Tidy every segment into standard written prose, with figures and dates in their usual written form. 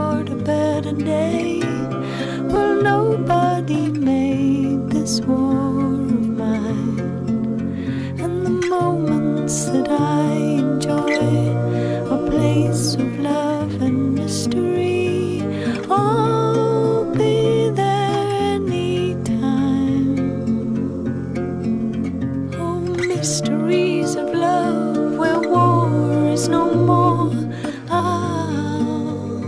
scored a better day. Well, nobody made this war of mine, and the moments that I enjoy, a place of love and mystery. I'll be there anytime. Oh, mysteries of love where war is no more. I'll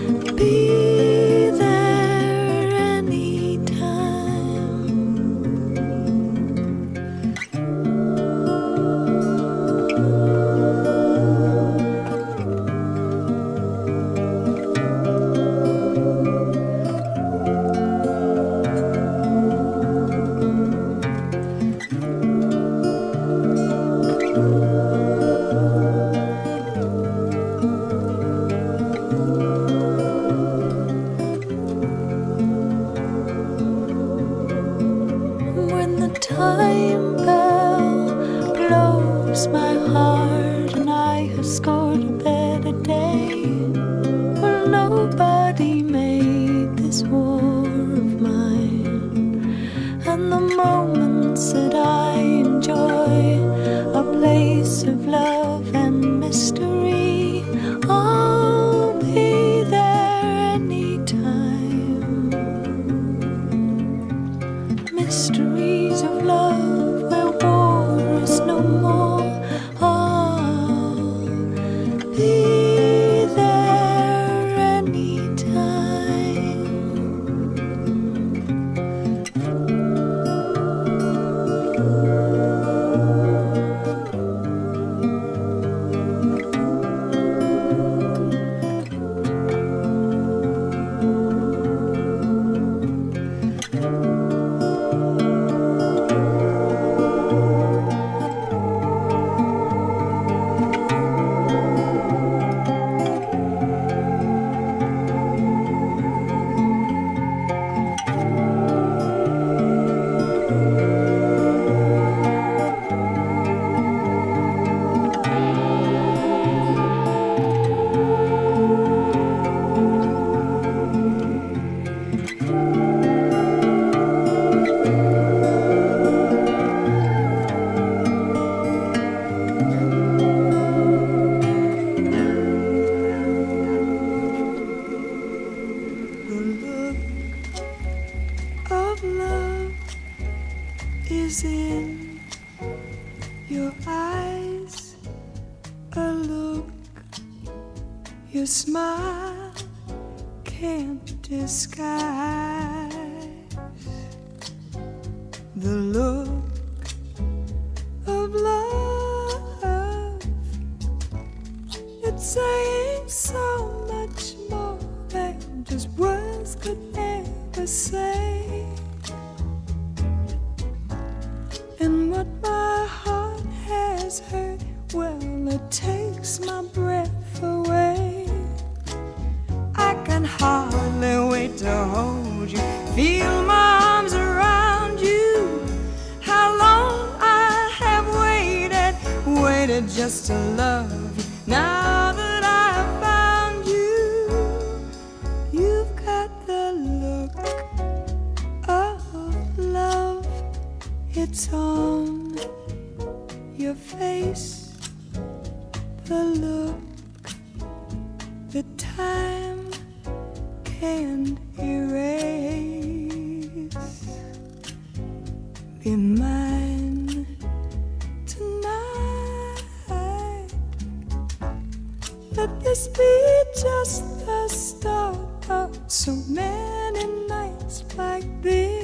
be there anytime. When the time bell blows my heart and I have scored a better day, well, nobody made this war of mine, and the moments that I enjoy, a place of love and mystery. I'll be there anytime. Mysteries of love where war is no more. I'll be there anytime. Of love is in your eyes, a look your smile can't disguise. The look of love, it's saying so much more than just words could ever say. And what my heart has heard, well, it takes my breath away. I can hardly wait to hold you, feel my arms around you. How long I have waited just to love you. Now that I've found you, you've got the look of love. It's on your face, the look that time can't erase. Be mine tonight. Let this be just the start of so many nights like this.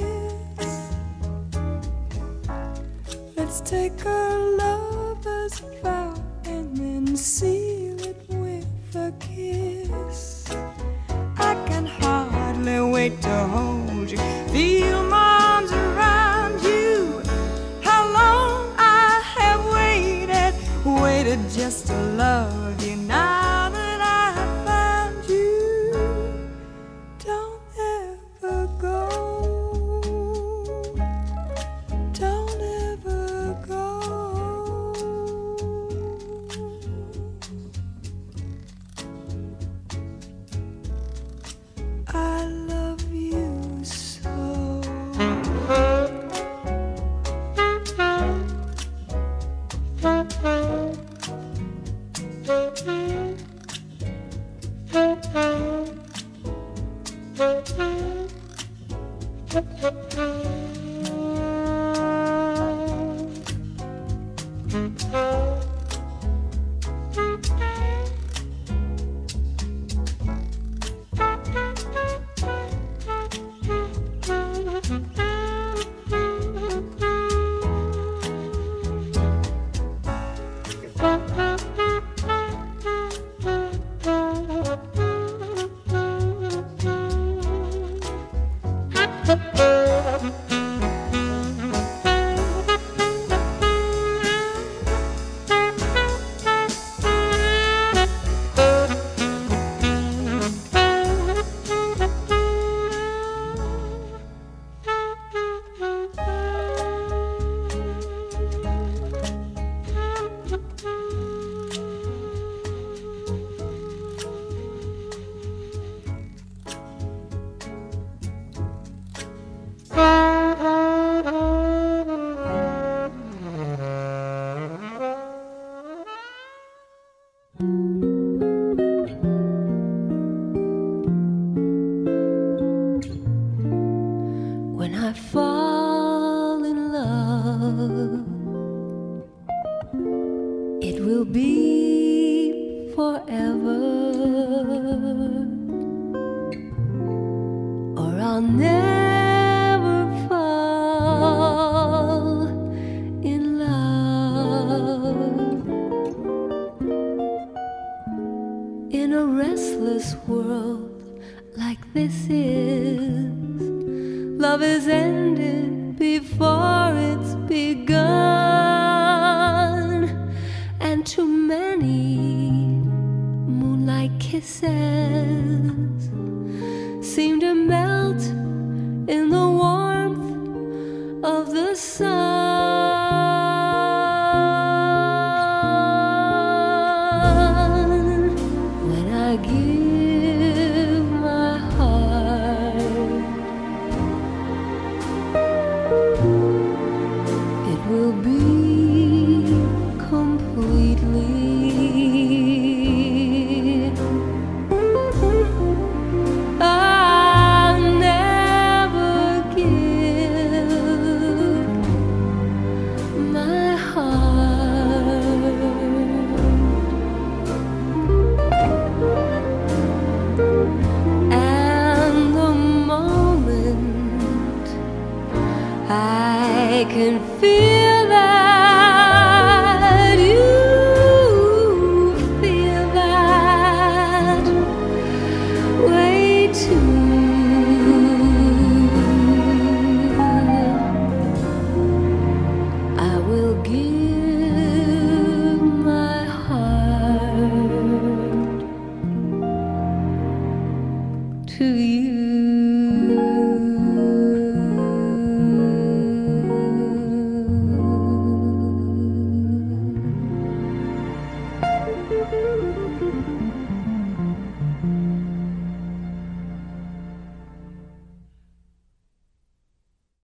Let's take a lover's vow and then seal it with a kiss. I can hardly wait to hold you, feel my arms around you. How long I have waited just to love you. Now that I have found you, don't ever go. Don't ever go. When I fall in love, it will be forever, or I'll never fall in love. In a restless world like this is, love is ended before it's begun, and too many moonlight kisses seem to melt in the warmth of the sun. When I give my heart, it will be completely. I'll never give my heart. And the moment I can feel